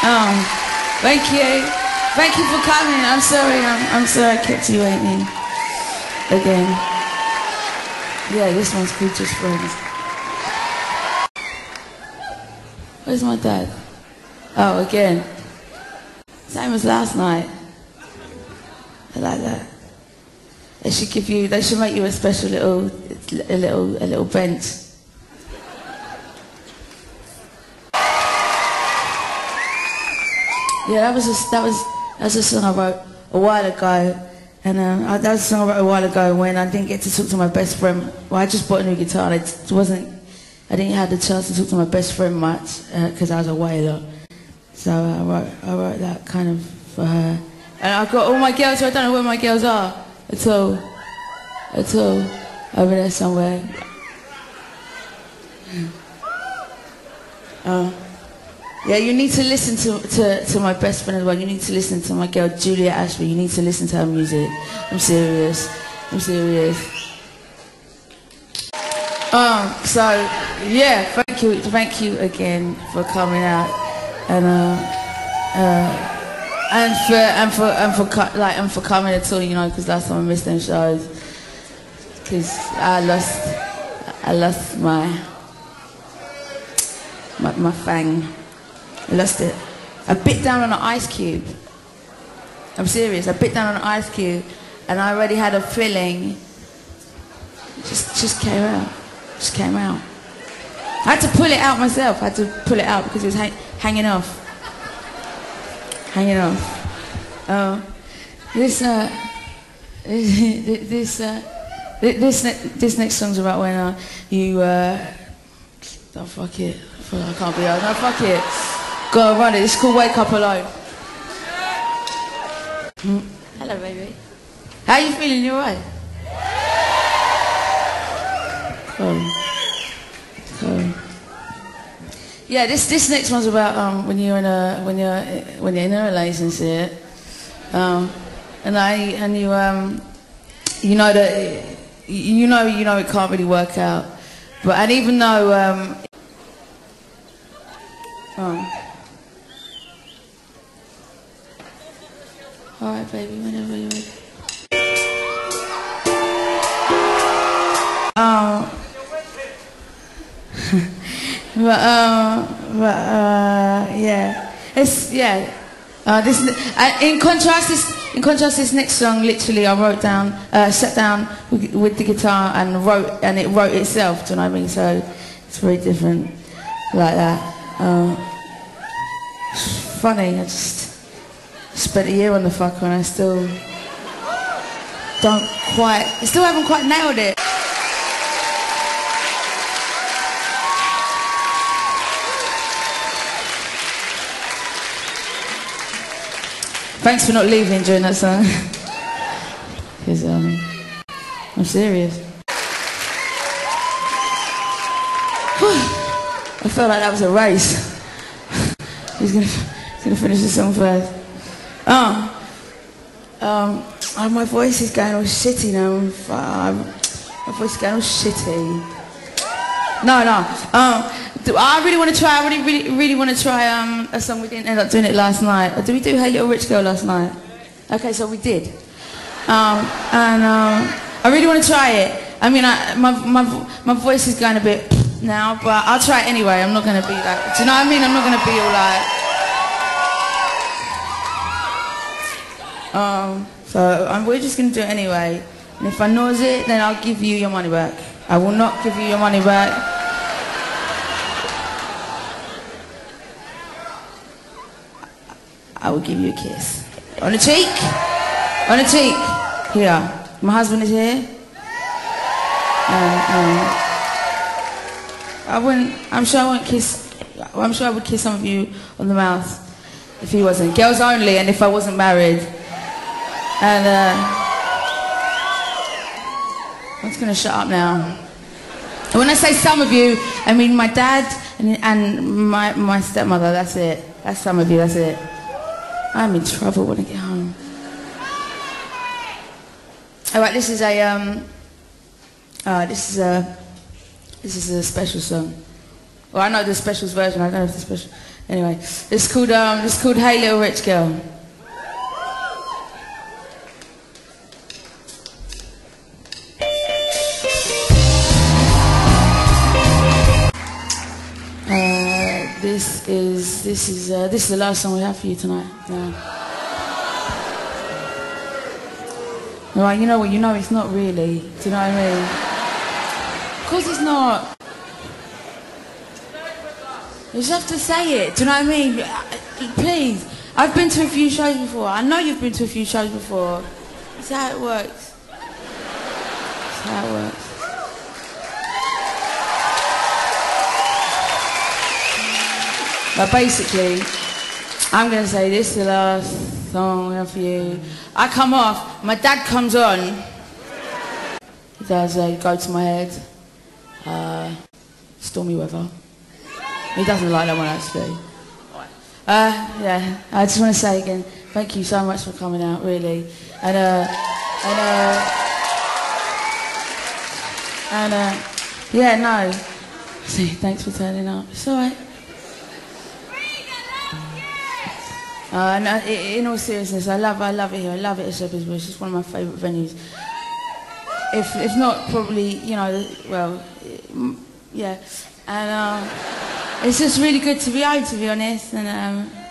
Thank you. Thank you for coming. I'm sorry. I'm sorry I kept you waiting. Again. Yeah, this one's called Just Friends. Where's my dad? Oh, again. Same as last night. I like that. They should make you a special little bench. Yeah, that was a song I wrote a while ago, and that was a song I wrote a while ago when I didn't get to talk to my best friend. Well, I just bought a new guitar. I didn't have the chance to talk to my best friend much because I was away a lot. So I wrote that kind of for her, and I've got all my girls. So I don't know where my girls are at all, over there somewhere. Yeah, you need to listen to my best friend as well. You need to listen to my girl Julia Ashby. You need to listen to her music. I'm serious. So yeah, thank you again for coming out, and for coming at all, you know, because last time I missed them shows because I lost my fang. I lost it. I bit down on an ice cube. I'm serious. I bit down on an ice cube, and I already had a feeling. It just came out. Just came out. I had to pull it out myself. I had to pull it out because it was hanging off. Hanging off. This next song's about when you. Oh, fuck it. I can't be out. No, fuck it. Go run it. It's called Wake Up Alone. Hello, baby. How you feeling? You alright? Cool. Yeah, this next one's about when you're in a relationship, and you know that you know it can't really work out, and even though alright, baby, whenever you're ready. Yeah, it's in contrast, this next song, literally, I wrote down, sat down with the guitar and it wrote itself. Do you know what I mean? So it's very different, like that. It's funny. I just spent a year on the fucker and I still haven't quite nailed it. Thanks for not leaving during that song. Because I'm serious. I felt like that was a race. He's gonna finish the song first. My voice is going all shitty now. My voice is going all shitty. No. I really want to try. I really want to try a song. We didn't end up doing it last night. Or did we do Hey Little Rich Girl last night? Okay, so we did. I really want to try it. I mean, my voice is going a bit now, but I'll try it anyway. I'm not going to be like, do you know what I mean? I'm not going to be all like. So we're just going to do it anyway. And if I nose it, then I'll give you your money back. I will not give you your money back. I will give you a kiss. On the cheek. On the cheek. Here. My husband is here. I'm sure I would kiss some of you on the mouth if he wasn't. Girls only, and if I wasn't married. And I'm just gonna shut up now. And when I say some of you, I mean my dad and my stepmother. That's it. That's some of you. That's it. I'm in trouble when I get home. All right, this is a special song. Well, I know the specials version. I don't know if the special. Anyway, it's called Hey Little Rich Girl. This is the last song we have for you tonight. Yeah. Right, you know what? You know it's not really. Do you know what I mean? Of course it's not. You just have to say it. Do you know what I mean? Please. I've been to a few shows before. I know you've been to a few shows before. It's how it works. It's how it works. But basically, I'm going to say this is the last song I have for you. I come off, my dad comes on. He does Go To My Head, Stormy Weather. He doesn't like that one actually. Yeah, I just want to say again, thank you so much for coming out, really. And yeah, no. See, thanks for turning up. It's alright. No, in all seriousness, I love it here. I love it at Shepherd's Bush. It's one of my favourite venues. If not, probably, you know, well, yeah. And it's just really good to be out, to be honest. And